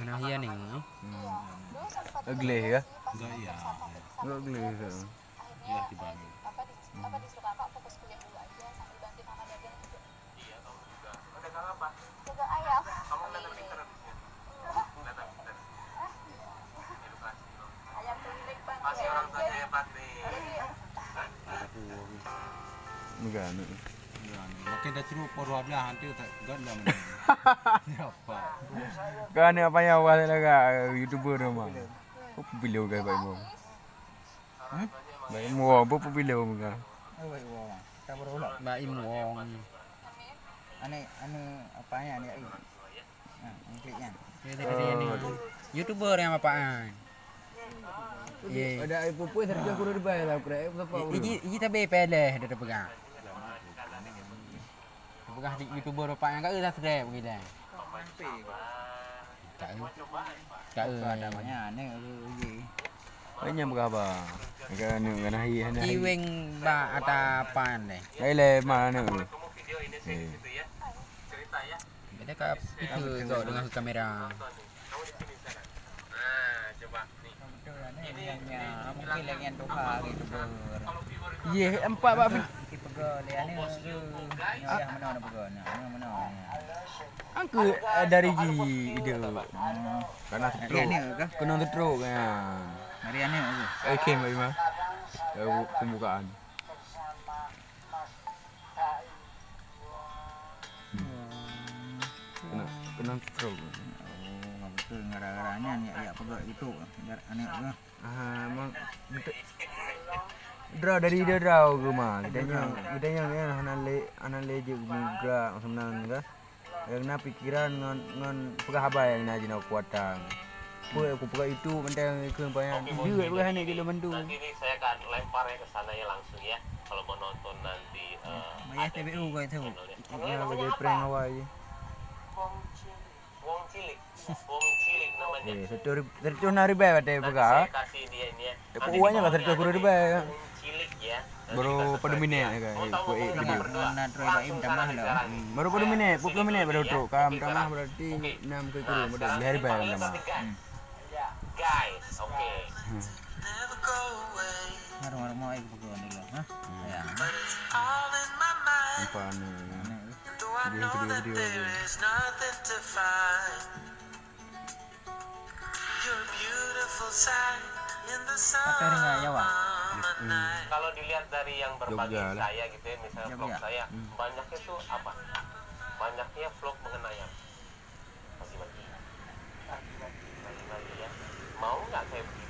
Nahia nih. Ugly ya? Enggak ya. Enggak ugly ya. Ya dibagi. Enggak. Makin dah cuma porwa belah hantu tak ganda mana. Apa? Kan apa yang awal laga YouTuber rumah. Apa video guys baik mau. Baik mau apa video muka. Baik wong. Tak berulang. Mbak Im Wong. Ane apanya nih ai? Nah, kliknya. Dia nih. YouTuber yang apaan? Ada ibu pun saya aku udah bayar lah kira berapa. Iki tabe peleh dia pegang. Pegang di YouTuber apaan enggak usah sedep begitu. Tak Ada banyak ane banyak berapa? Kan ni nahi nahi. Ciweng ba ata apaan deh. Ile mana ni? Beda kap itu kau dengan kamera. mungkin yang doha gitu ber. Ye, empat bab. Ki pegol ya ni yang mana pegol. Yang mana. Angku dari ji ide. Karena Hari ni ke? kena teruk kan. Hari ni ke? Okey, Mbak Ima. Pembukaan. Kena teruk. Oh, betul gara-garanya ni ya pegol itu. Aneh ke? Emang draw dari dia draw ke mah. Kita yang anale je muga sebenarnya kan. Karena pikiran ngon pegah habai yang nak jina kuatang. Aku pegah itu mentang ke banyak. Juga pegah ni kita bantu. Nanti ini saya akan lemparnya ke sana ya langsung ya. Kalau mau nonton nanti Bayar TBU kau itu. Ya bagi prank awal je. Wong cilik. Wong cilik namanya. Tercun hari bayar teh Nanti pegah. saya kasih dia ini ya. Tapi uangnya lah tercun hari bayar. Wong cilik ya. Baru pada minit kan. Video. Mana Troy Baim tamah lah. Baru pada minit, 40 minit baru truk. Kam tamah berarti 6 ke kurang baru hari bayar tamah. Guys, oke. Harum-harum mau ikut pegol dulu, ha? Ya. Apa ni? Video. Pakai ring Jawa. Kalau dilihat dari yang berbagi Jogja lah. saya gitu ya, misalnya vlog Jogja. saya, banyaknya tuh apa? Banyaknya vlog mengenai apa? Bagi-bagi. Bagi-bagi ya. Mau nggak saya